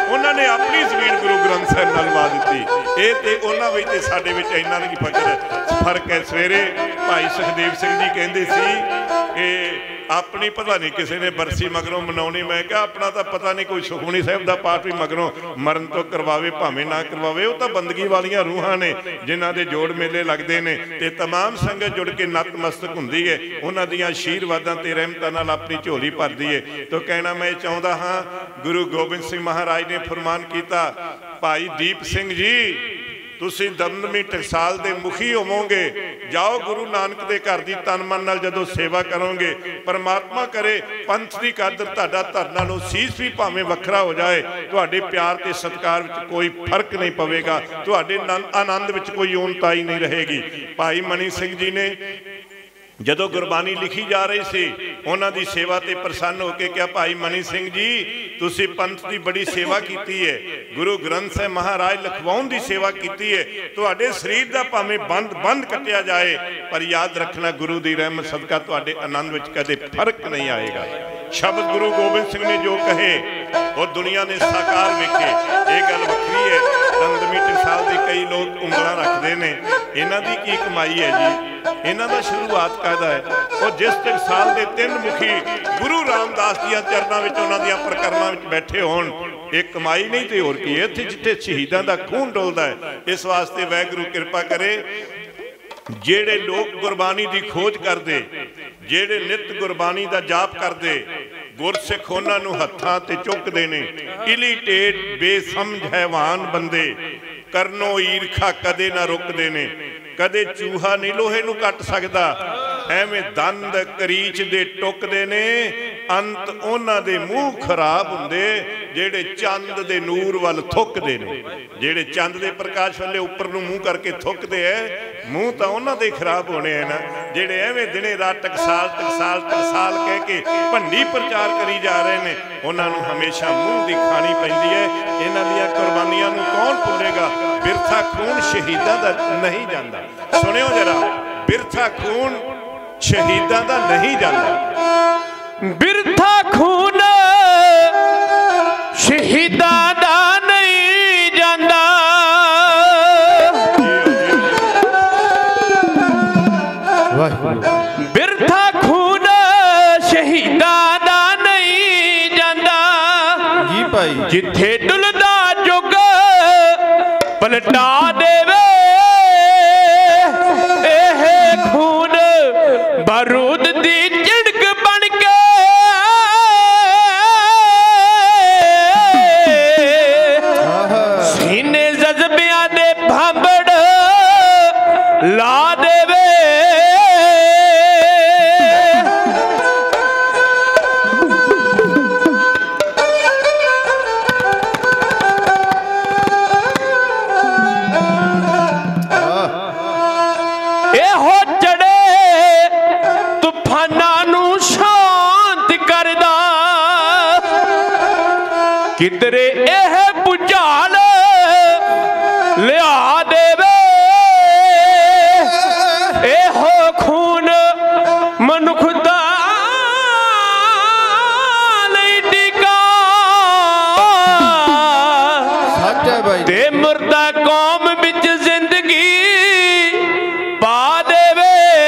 उन्होंने अपनी जमीन गुरु ग्रंथ साहिब नाल वा दी। ये तो उन्होंने विच ते साडे विच इन्ना नहीं फर्क फर्क है। सवेरे भाई सुखदेव सिंह जी कहते सी कि अपनी पता नहीं किसी ने बरसी मगरों मनानी। मैं क्या अपना तो पता नहीं, कोई सुखमनी साहिब का पाठ भी मगरों मरण तो करवावे भावें ना करवावे, वो तो बंदगी वालियां रूहां ने जिन्हां दे जोड़ मेले लगते हैं ते तमाम संगत जुड़ के नतमस्तक हुंदी है। उन्हां दियां आशीर्वादां ते रहमतां नाल अपनी झोली भरदी है। तो कहना मैं चाहुंदा हां, गुरु गोबिंद सिंह महाराज ने फरमान किया, भाई दीप सिंह जी तुसी दमदमी टकसाल दे मुखी होवोगे, जाओ गुरु नानक दे घर दी तन मन नाल जदों सेवा करोगे, परमात्मा करे पंथ दी कदर तुहाडा धर नालों सीस भी भावें वखरा हो जाए, तुहाडे प्यार ते सत्कार विच कोई फर्क नहीं पवेगा, तुहाडे आनंद विच कोई ऊनताई नहीं रहेगी। भाई मनी सिंह जी ने जदों गुरबानी लिखी जा रही सी, उन्हां दी सेवा ते प्रसन्न होके क्या, भाई मनी सिंह जी तुसी पंथ की बड़ी सेवा की है, गुरु ग्रंथ साहिब महाराज लिखवाउण दी सेवा की है, तुहाडे शरीर का भावें बंद बंद कटिया जाए, पर याद रखना गुरु की रहमत सदका तुहाडे आनंद विच कदे फर्क नहीं आएगा। शब्द गुरु गोबिंद सिंह ने जो कहे वो दुनिया ने साकार वेखे, ये गल वक्री है। दमदमी टकसाल के कई लोग उंगलां रखते हैं, इन्हां दी की कमाई है जी, इन्हां दा शुरुआत करदा है। और जिस टकसाल के तीन मुखी गुरु रामदास दियां चरनां विच उन्हां दियां प्रकरणां विच बैठे होण, एक कमाई नहीं तो होर की है। इत्थे जिथे शहीदां दा खून डुलदा है, इस वास्ते वाहिगुरू किरपा करे जेड़े लोग गुरबानी की खोज करते, जेड़े नित गुरबानी का जाप करते, गुरसिख उन्होंने हत्थां ते चुकते ने। इलीटेट बेसमझ हैवान बंदे करनो ईरखा कदे ना रुकते ने, कदे चूहा नहीं लोहे नूं कट सकता, एवें दंद करीच दे टुकदे ने, अंत उन्हां दे मूँह खराब हुंदे जेड़े चंद दे नूर वाल थुकदे ने। जेड़े चंद दे प्रकाश वाले उपर नूं मूँह करके थुकदे है, मूँह तो उन्हां दे खराब होने हैं ना, जेड़े एवें दिने रात टकसाल टकसाल टकसाल कह के भंडी प्रचार करी जा रहे हैं, उन्हां नूं हमेशा मूँह दी खानी पैंदी है। इन्हां दियां कुर्बानियां नूं कौन भुलेगा? बिरथा खून शहीदां दा नहीं जांदा। सुनियो जरा, बिरथा खून शहीदां दा नहीं जांदा। बिरथा खून शहीदां दा नहीं जांदा। बिरथा खून शहीदां दा नहीं जांदा। जी भाई जिथे डुलदा जुग पलटा देवे, एह खून बारूद दी झिड़क बन के सीने जज्बियां दे भांबड़ ला देवे। किधरे एह भुचाल लिया देवे, एहो खून मनुख दा लई टिका ते मुर्दा कौम विच जिंदगी पा देवे।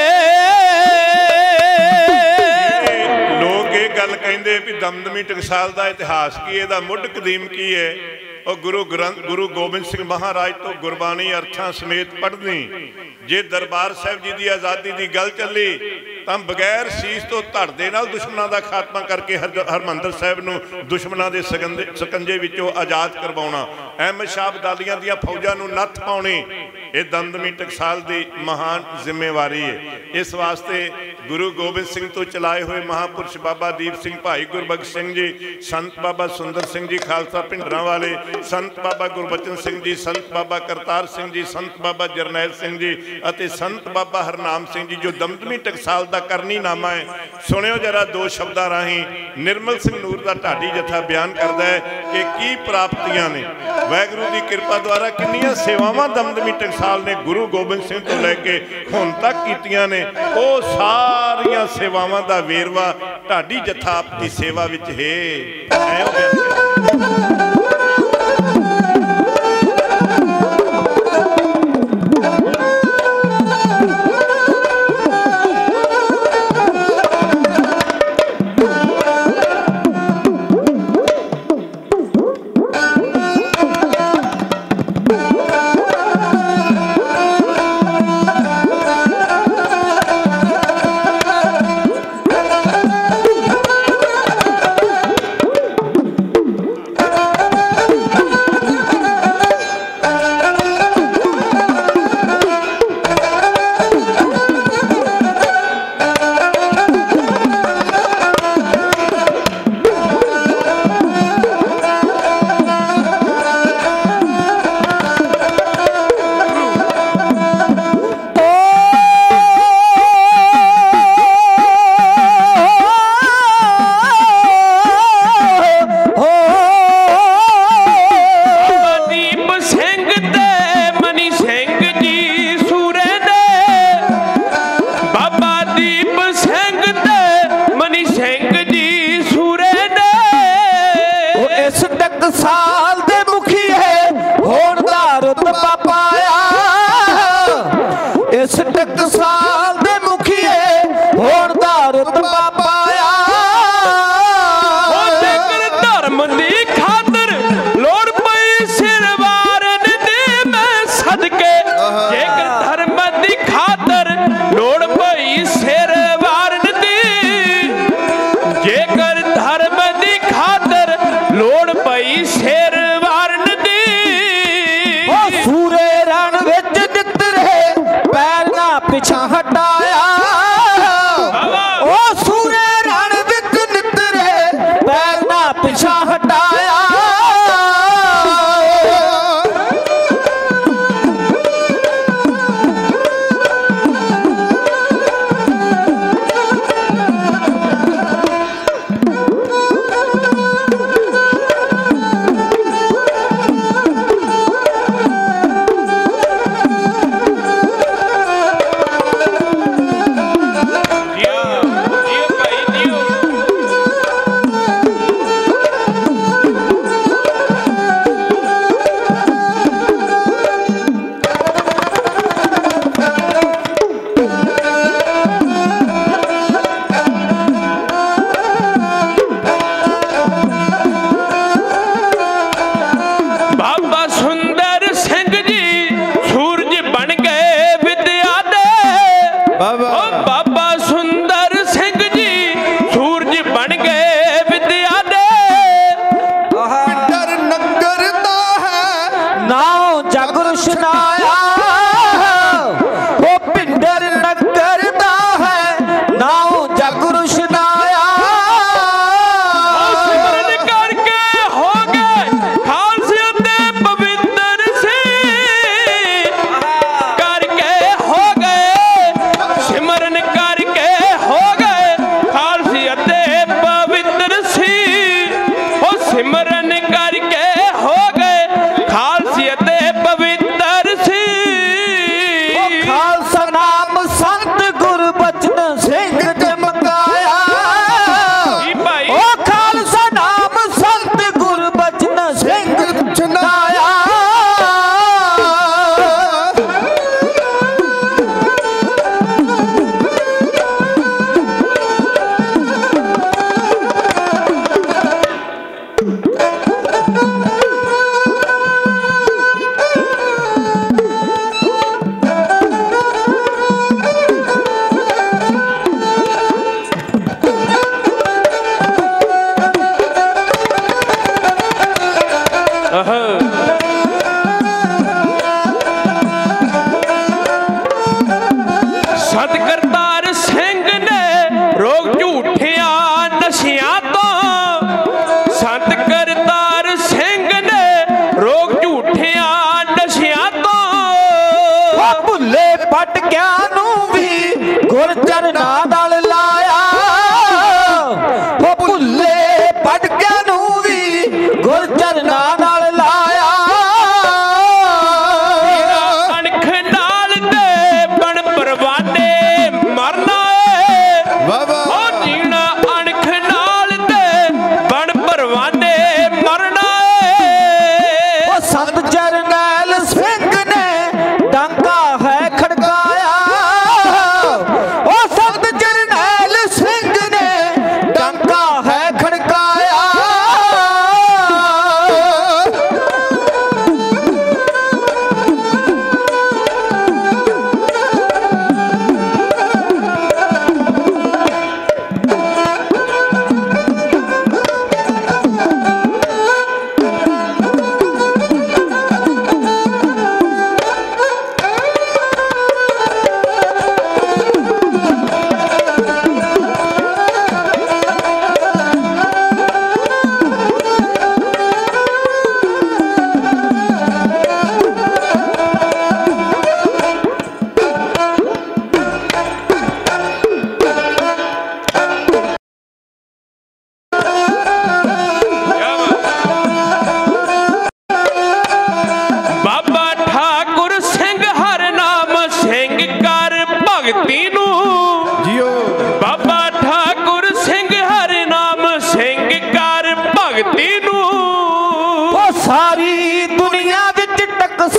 लोग ये गल कहंदे भी दमदमी टकसाल का इतिहास की, इहदा मुੱਢ कदीम की है। और गुरु ग्रंथ गुरु गोबिंद सिंह महाराज तो गुरबानी अर्थां समेत पढ़नी, जे दरबार साहिब जी की आज़ादी की गल चली तो बगैर सीस तो धड़ दे नाल दुश्मनों का खात्मा करके हर हरमंदर साहिब नूं दुश्मनों के सकंजे सकंजे विचों आज़ाद करवाउणा, अहमद शाह अब्दालियां दियां फौजां नूं नत्थ पाउणी, ये दमदमी टकसाल की महान जिम्मेवारी है। इस वास्ते गुरु गोबिंद सिंह तो चलाए हुए महापुरुष बाबा दीप सिंह, भाई गुरबख्श सिंह जी, संत बाबा सुंदर सिंह जी खालसा भिंडरां वाले, संत बाबा गुरबचन सिंह जी, संत बाबा करतार सिंह जी, संत बाबा जरनैल सिंह जी अते संत बाबा हरनाम सिंह जी, जो दमदमी टकसाल का करनी नामा है। सुनियो जरा दो शब्दां राहीं निर्मल सिंह नूर का ढाडी जथा बयान करता है कि की प्राप्तियां ने, वाहिगुरू की कृपा द्वारा कितनियां सेवावां दमदमी टकसाल ने गुरु गोबिंद सिंह तो लैके हुण तक कीतियां ने, वो सारियां सेवावां दा वेरवा ढाडी जथा आपकी सेवा विच है। ਰੁਤਬਾ ਪਾਇਆ ਇਸ ਟਕਸਾਲ ਦੇ ਮੁਖੀਏ ਹੋਣ ਦਾ ਰੁਤਬਾ ਪਾਇਆ ਜੇਕਰ ਧਰਮ ਦੀ ਖਾਤਰ ਲੋੜ ਪਈ ਸਿਰ ਵਾਰਨ ਦੀ ਮੈਂ ਸਦਕੇ ਜੇਕਰ ਧਰਮ ਦੀ ਖਾਤਰ ਲੋੜ ਪਈ ਸਿਰ ਵਾਰਨ ਦੀ ਜੇਕਰ ਧਰਮ ਦੀ ਖਾਤਰ ਲੋੜ ਪਈ ਸਿਰ ਵਾਰਨ ਦੀ ਉਹ ਸੂਰੇ ਰਣ ਵਿੱਚ ਨਿੱਤ ਰਹੇ ਪੈਰ ਨਾ ਪਿਛਾ ਹਟਾਇਆ ਉਹ ਸੂਰੇ ਰਣ ਵਿੱਚ ਨਿੱਤ ਰਹੇ ਪੈਰ ਨਾ ਪਿਛਾ ਹਟਾਇਆ ਡਾਂਗਾ ਹੈ ਖੜਕਾਇਆ ਉਹ ਸੰਤ ਜਰ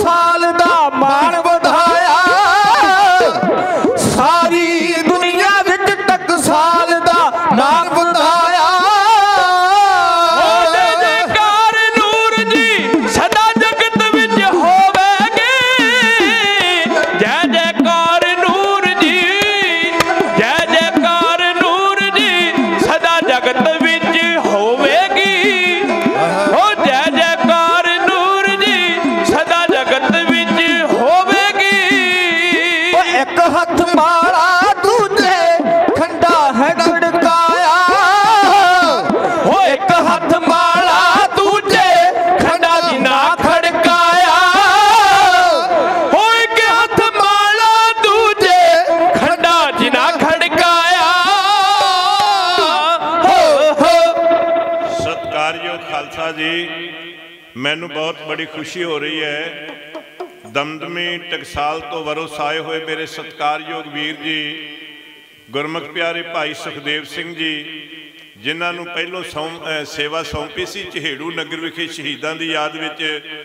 साल दा मान वधाया सारी दुनिया विच टकसाल दा नाम वधाया मैनू बहुत बड़ी खुशी हो रही है। दमदमी टकसाल तो वरोस आए हुए मेरे सत्कारयोग वीर जी गुरमुख प्यारे भाई सुखदेव सिंह जी जिन्होंने पहलों सौं सेवा सौंपी सी चहेड़ू नगर विखे शहीदों की याद में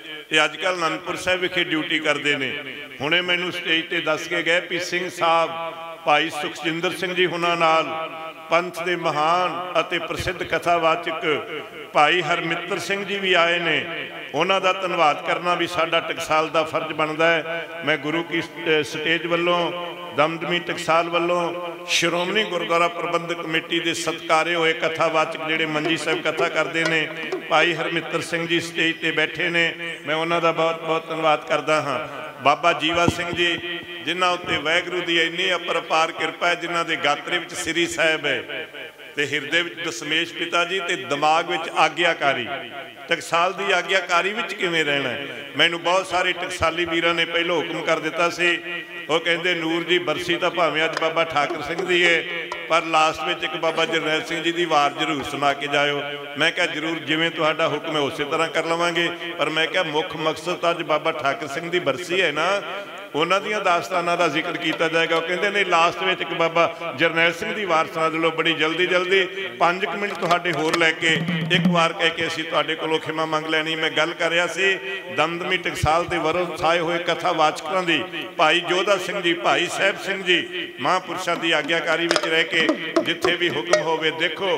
अजकल आनंदपुर साहब विखे ड्यूटी करते हैं। हुणे मैनू स्टेज पर दस के गए भी सिंह साहब भाई सुखजिंदर सिंह जी हुणां नाल पंथ के महान अते प्रसिद्ध कथावाचक भाई हरमित्र सिंह जी भी आए ने। उन्हों का धन्यवाद करना भी साडा टकसाल का फर्ज बनता है। मैं गुरु की स्टेज वालों दमदमी टकसाल वालों श्रोमणी गुरुद्वारा प्रबंधक कमेटी के सत्कारे हुए कथावाचक जिहड़े मंजी साहब कथा करते हैं भाई हरमित्र सिंह जी स्टेज पर बैठे ने, मैं उन्हों का बहुत बहुत धन्यवाद करता हाँ। बाबा जीवा सिंह जी जिन्हों उत्ते वाहगुरू की इन्नी अपरपार किरपा है, जिन्हों के गात्रे में श्री साहब है तो हिरदे में दशमेश पिता जी तो दिमाग में आग्याकारी टकसाल की आग्याकारी किवें रहना है। मैनू बहुत सारे टकसाली वीरां ने पहलों हुक्म कर दिता सी, वो कहते नूर जी बरसी तो भावें अज बाबा ठाकर सिंह दी है पर लास्ट में एक बाबा जरनैल सिंह जी की वार जरूर सुना के जाओ। मैं क्या जरूर जिवें तुहाडा हुक्म है उस तरह कर लवांगे, पर मैं क्या मुख मकसद अज बाबा ठाकर सिंह की बरसी है ना उन्हों दी दास्ताना का जिक्र किया जाएगा। वो कहते नहीं लास्ट में एक बाबा जरनैल सिंह की वार सुना दो बड़ी जल्दी जल्दी पाँच कुछ मिनट तुहाडे होर लैके एक बार कह के असीं तुहाडे कोलों खिमा मंग लैनी। मैं गल कर रहा सी दमदमी टकसाल के वरों छाए हुए कथावाचकों की भाई जोधा सिंह जी भाई साहब सिंह जी महापुरुषों की आग्याकारी में रह के जिथे भी हुक्म होवे। देखो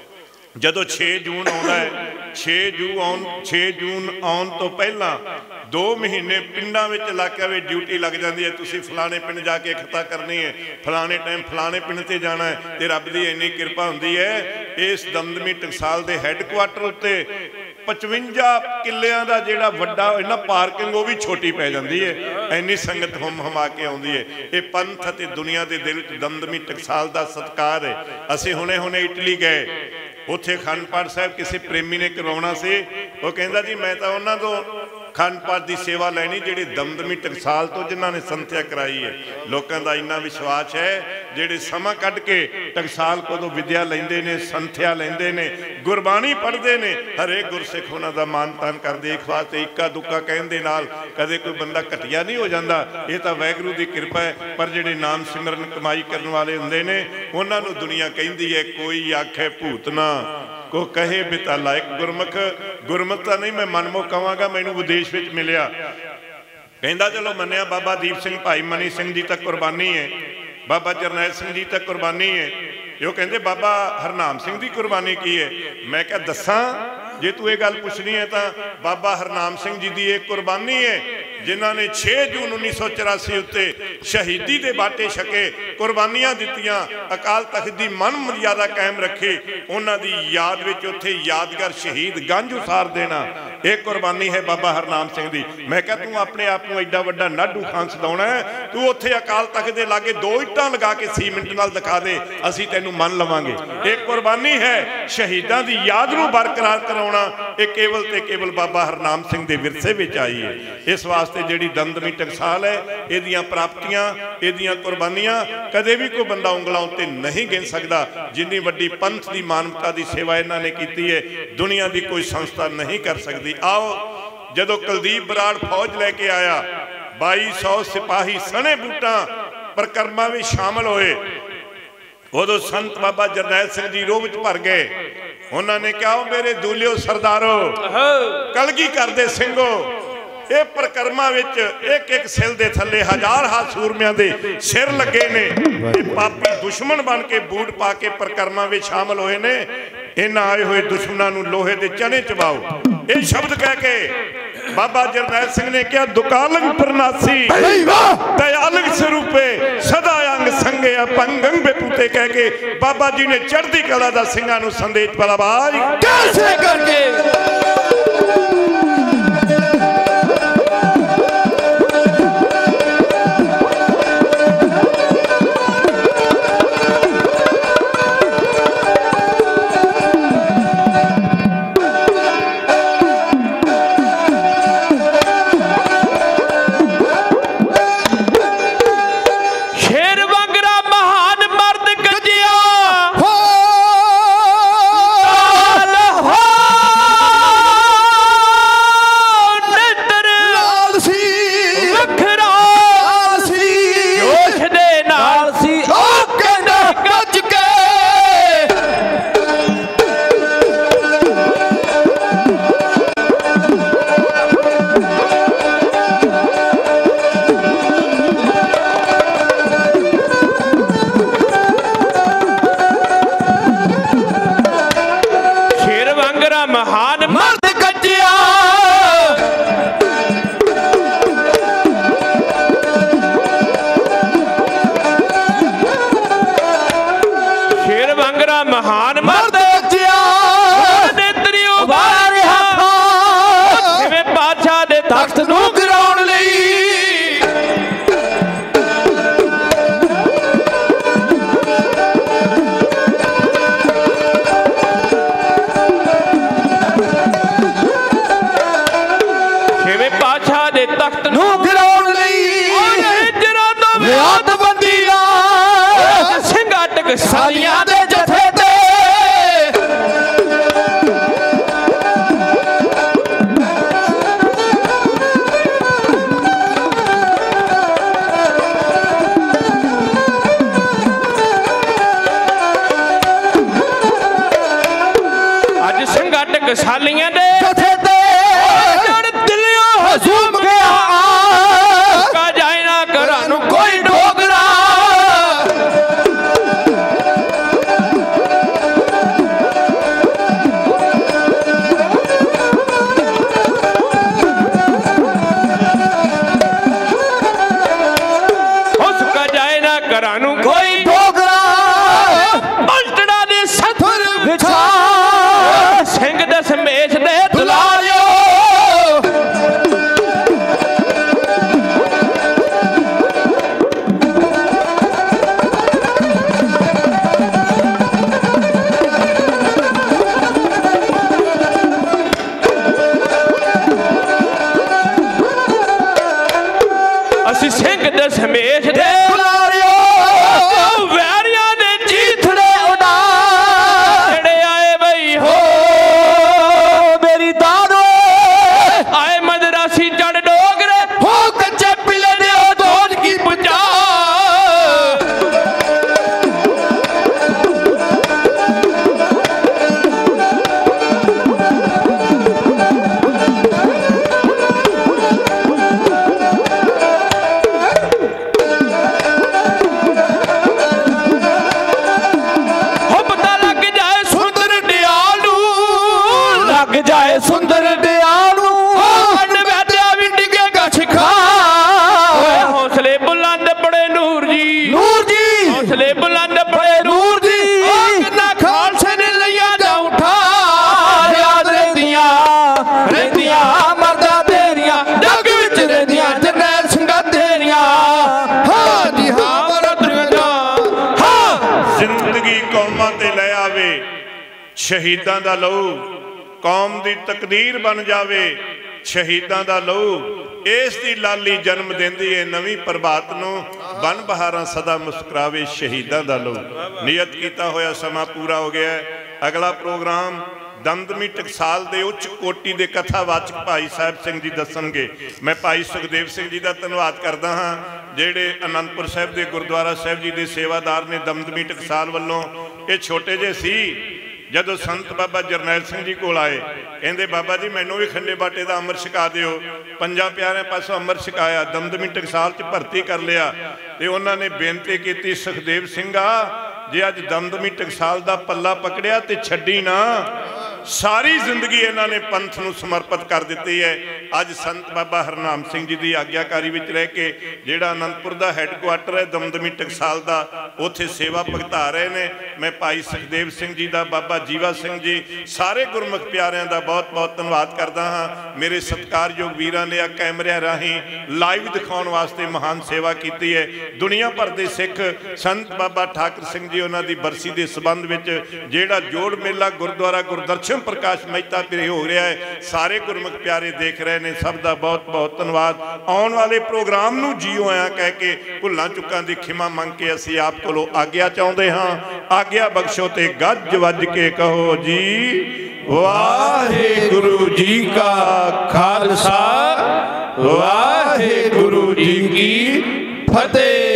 जदों छे जून आउंदा है छे जू आउन छे जून आउन तो पहला दो महीने पिंडां विच इलाकिਆਂ में ड्यूटी लग जाती है। तुसीं फलाने पिंड जाके इकट्ठा करनी है, फलाने टाइम फलाने पिंड ते जाना है, तो रब की इन्नी किरपा हुंदी है। इस दमदमी टकसाल के हैडकुआटर उत्ते पचवंजा किलियां दा जिहड़ा वड्डा इन्ना पार्किंग वो भी छोटी पै जाती है, इन्नी संगत हुम हुमा के आउंदी है। ये पंथ ते दुनिया के दिल च दमदमी टकसाल का सत्कार है। असीं हुणे हुणे इटली गए, उत्थे अखंड पाठ साहब किसी प्रेमी ने करवाना से, वो कहता जी मैं तो उन्होंने तो अखंड पाठ की सेवा लैनी जिहड़े दमदमी टकसाल तो जिन्होंने संथ्या कराई है। लोगों का इन्ना विश्वास है जिहड़े समा कढ़ के टकसाल को तो विद्या लेंदे ने संथ्या लेंदे ने गुरबाणी पढ़ते ने, हरेक गुरसिख उन्हां दा मान तान करदे। इस वास्ते इक्का दुक्का कहण दे नाल कदे कोई बंदा घटिया नहीं हो जाता, ये तो वाहगुरू की किरपा है। पर जिहड़े नाम सिमरन कमाई करने वाले हुंदे ने उन्हां नूं दुनिया कहिंदी है कोई आखे भूतना को कहे बिता लायक गुरमुख। गुरमुख तो नहीं मैं मनमुख कहांगा, मैनू विदेश में मिलिया कहंदा चलो मन्निया बाबा दीप सिंह भाई मनी सिंह जी तक कुर्बानी है, बाबा जरनैल सिंह जी तक कुर्बानी है, जो कहते बाबा हरनाम सिंह की कुर्बानी की है। मैं क्या दसा जे तू ये गल पुछनी है तो बाबा हरनाम सिंह जी की एक कुर्बानी है जिन्होंने छे जून उन्नीस सौ चौरासी उत्ते शहीदी के बाटे छके कुर्बानियां दित्तियां, अकाल तख्त की मन मर्यादा कायम रखी, उन्हों की याद में उत्थे यादगार शहीद गंज उसार देना एक कुर्बानी है बाबा हरनाम सिंह की। मैं क्या तू अपने आप को एडा वड्डा नाडू खान सदाउणा है, तू उत्थे अकाल तख्त के लागे दो इट्टां लगा के सीमेंट नाल दिखा दे, असीं तैनूं मन लवांगे। एक कुर्बानी है शहीदां की याद नूं बरकरार कराउणा, ये केवल ते केवल बाबा हरनाम सिंह के विरसे विच आई है। इस वास्ते जिहड़ी दमदमी टकसाल है इहदियां प्राप्तियां इहदियां कुर्बानियां कदे भी कोई बंदा उंगलां उत्ते नहीं गिन सकदा। जिन्नी वड्डी पंथ की मानवता की सेवा इन्हां ने कीती है दुनिया की कोई संस्था नहीं कर सकती। आओ जदों कुलदीप बराड़ फौज लैके आया बाई सौ सिपाही सने बूटा परिक्रमा में शामिल होए, उदों संत बाबा जरनैल सिंह जी रोह विच भर गए। उन्होंने कहा मेरे दूलियो सरदारो कलगी करदे सिंघो ਇਹ ਪ੍ਰਕਰਮਾਂ ਵਿੱਚ ਇੱਕ ਇੱਕ ਸਿਲ ਦੇ ਥੱਲੇ ਹਜ਼ਾਰ ਹਾਥ ਸੂਰਮਿਆਂ ਦੇ ਸਿਰ ਲੱਗੇ ਨੇ ਤੇ ਪਾਪੀ ਦੁਸ਼ਮਣ ਬਣ ਕੇ ਬੂਟ ਪਾ ਕੇ ਪ੍ਰਕਰਮਾਂ ਵਿੱਚ ਸ਼ਾਮਲ ਹੋਏ ਨੇ। ਇਹਨਾਂ ਆਏ ਹੋਏ ਦੁਸ਼ਮਣਾਂ ਨੂੰ ਲੋਹੇ ਦੇ ਚਨੇ ਚਬਾਓ। ਇਹ ਸ਼ਬਦ ਕਹਿ ਕੇ ਬਾਬਾ ਜਰਨੈਲ ਸਿੰਘ ਨੇ ਕਿਹਾ ਦੁਕਾਲੰਗ ਪ੍ਰਨਾਸੀ ਦਇਆਲੰਗ ਸਰੂਪੇ ਸਦਾ ਅੰਗ ਸੰਗੇ ਅਪੰਗੰਗ ਬੇਪੂਤੇ ਕਹਿ ਕੇ ਬਾਬਾ ਜੀ ਨੇ ਚੜ੍ਹਦੀ ਕਲਾ ਦਾ ਸਿੰਘਾਂ ਨੂੰ ਸੰਦੇਸ਼ ਬਲਾਬਾਜ਼ कैसे करके सालियां दे जथे ते अज संगठक सालियां दे जथे ते दिलियों हजूम गया का जाए ना घरां नूं कोई डोगरा शहीदां दा लहू कौम दी तकदीर बन जावे। शहीदां दा लहू इस दी लाली जन्म देंदी है नवीं प्रभात नूं बन बहारां सदा मुस्कुरावे शहीदां दा लहू। नियत कीता होया समा पूरा हो गया। अगला प्रोग्राम दमदमी टकसाल दे उच्च कोटि दे कथावाचक भाई साहब सिंह जी दसणगे। मैं भाई सुखदेव सिंह जी का धन्नवाद करदा हाँ जिहड़े आनंदपुर साहिब के गुरुद्वारा साहिब जी के सेवादार ने दमदमी टकसाल वालों ये छोटे जे सी जदों संत बाबा जरनैल सिंह जी कोल आए, कहते बाबा जी मैनू भी खंडे बाटे का अमृत छका दिओ। पंजां प्यारिਆਂ पासों अमृत छकाया, दमदमी टकसाल च भर्ती कर लिया। तो उन्होंने बेनती की, सुखदेव सिंघा जे अज दमदमी टकसाल का पल्ला पकड़िया तो छड्डी ना, सारी जिंदगी इन्होंने पंथ नूं समर्पित कर दी है। अज संत बाबा हरनाम सिंह जी की आग्याकारी विच रह के जिहड़ा आनंदपुर का हैडकुआटर है दमदमी टकसाल का, उत्थे सेवा भुगता रहे ने। मैं भाई सुखदेव सिंह जी का, बाबा जीवा सिंह जी, सारे गुरमुख प्यारिਆਂ का बहुत बहुत धन्यवाद करता हाँ। मेरे सत्कारयोग वीरां ने आ कैमरिਆਂ राही लाइव दिखाने वास्ते महान सेवा की है। दुनिया भर के सिख संत बाबा ठाकर सिंह जी उन्हों की बरसी के संबंध में जिहड़ा जोड़ मेला गुरुद्वारा गुरदर्शन प्रकाश मेहता पिरे हो रहा है, सारे गुरमुख प्यारे देख रहे हैं। सब का बहुत बहुत धन्यवाद। आने वाले प्रोग्राम नूं जीओ आया कह के भुल्लां चुकां दी खिमा मंग के असीं आप कोलों आग्या चाहुंदे हां। आग्या बख्शो ते गज वज के कहो जी वाहिगुरु जी का खालसा, वाहिगुरु जी की फतेह।